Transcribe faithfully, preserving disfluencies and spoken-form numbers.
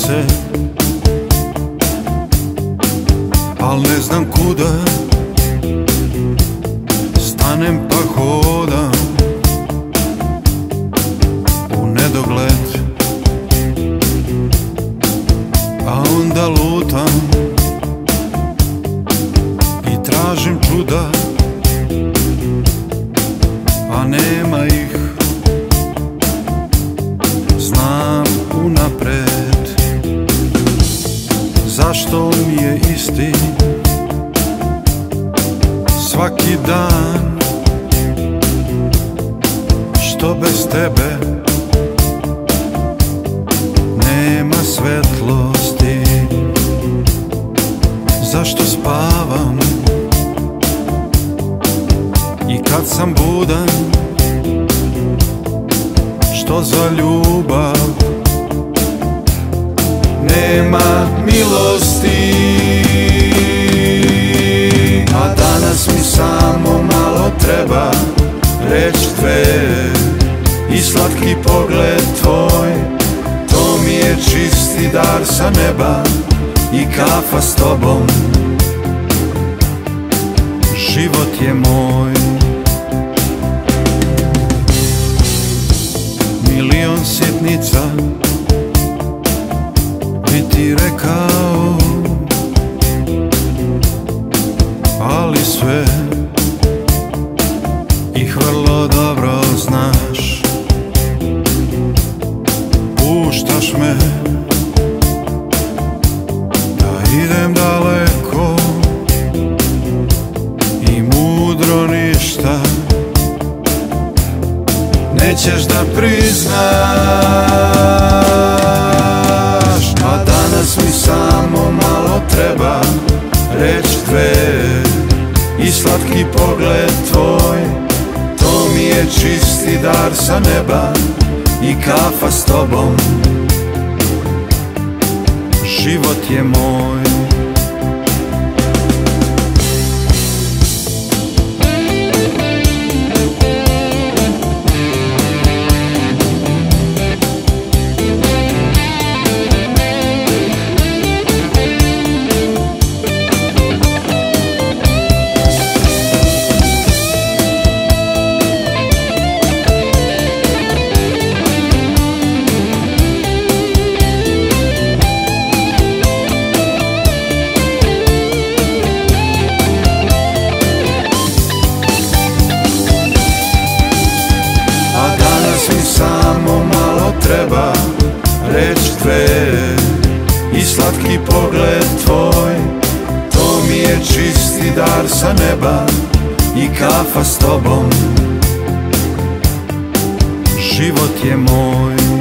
se, al ne znam kuda. Stanem pa hodam u nedogled, a onda lutam i tražim čuda, a nema ih. Znam unapred zašto mi je isti svaki dan, što bez tebe nema svetlosti. Zašto spavam i kad sam budan, što za ljubav nema milosti. A danas mi samo malo treba reč dve i slatki pogled tvoj. To mi je čisti dar sa neba i kafa s tobom. Život je moj. Milion sitnica bi ti rekao, ali sve ih vrlo dobro znaš. Puštaš me da idem daleko i mudro ništa nećeš da priznaš. A danas mi samo malo treba reč dve i slatki pogled tvoj. To mi je čisti dar sa neba i kafa s tobom. Život je moj. Samo malo treba reč dve i slatki pogled tvoj. To mi je čisti dar sa neba i kafa s tobom. Život je moj.